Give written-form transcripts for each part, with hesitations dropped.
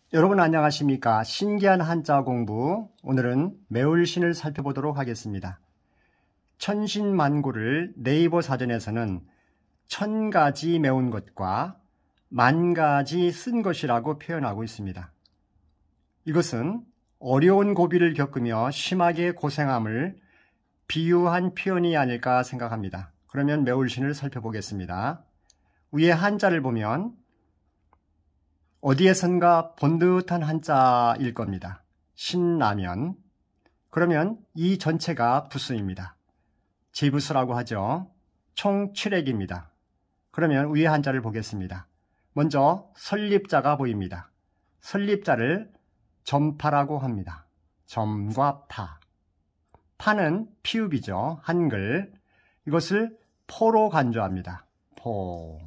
여러분 안녕하십니까? 신기한 한자 공부, 오늘은 매울신을 살펴보도록 하겠습니다. 천신만고를 네이버 사전에서는 1000가지 매운 것과 10,000가지 쓴 것이라고 표현하고 있습니다. 이것은 어려운 고비를 겪으며 심하게 고생함을 비유한 표현이 아닐까 생각합니다. 그러면 매울신을 살펴보겠습니다. 위에 한자를 보면 어디에선가 본 듯한 한자일 겁니다. 신라면. 그러면 이 전체가 부수입니다. 제부수라고 하죠. 총 7액입니다. 그러면 위에 한자를 보겠습니다. 먼저 설립자가 보입니다. 설립자를 점파라고 합니다. 점과 파. 파는 피읍이죠. 한글. 이것을 포로 간주합니다. 포.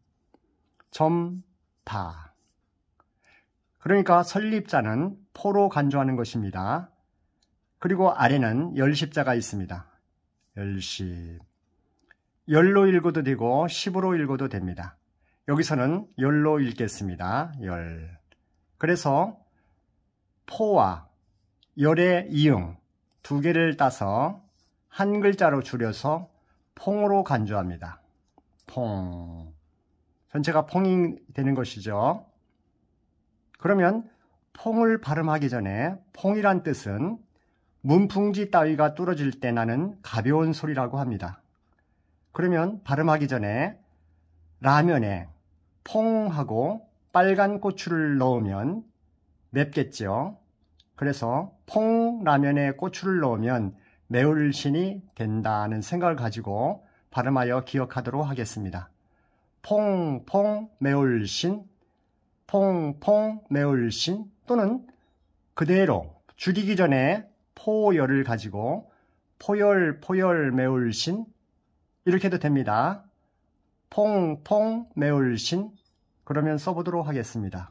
점파. 그러니까 설립자는 포로 간주하는 것입니다. 그리고 아래는 열십자가 있습니다. 열십. 열로 읽어도 되고 십으로 읽어도 됩니다. 여기서는 열로 읽겠습니다. 열. 그래서 포와 열의 이응 두 개를 따서 한 글자로 줄여서 퐁으로 간주합니다. 퐁. 전체가 퐁이 되는 것이죠. 그러면 퐁을 발음하기 전에 퐁이란 뜻은 문풍지 따위가 뚫어질 때 나는 가벼운 소리라고 합니다. 그러면 발음하기 전에 라면에 퐁하고 빨간 고추를 넣으면 맵겠죠. 그래서 퐁라면에 고추를 넣으면 매울신이 된다는 생각을 가지고 발음하여 기억하도록 하겠습니다. 퐁퐁 매울신, 퐁퐁 매울신, 또는 그대로 줄이기 전에 포열을 가지고 포열 포열 매울신 이렇게 해도 됩니다. 퐁퐁 매울신. 그러면 써보도록 하겠습니다.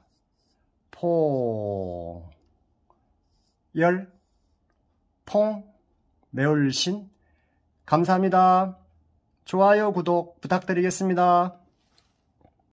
포 열 퐁 매울신. 감사합니다. 좋아요, 구독 부탁드리겠습니다.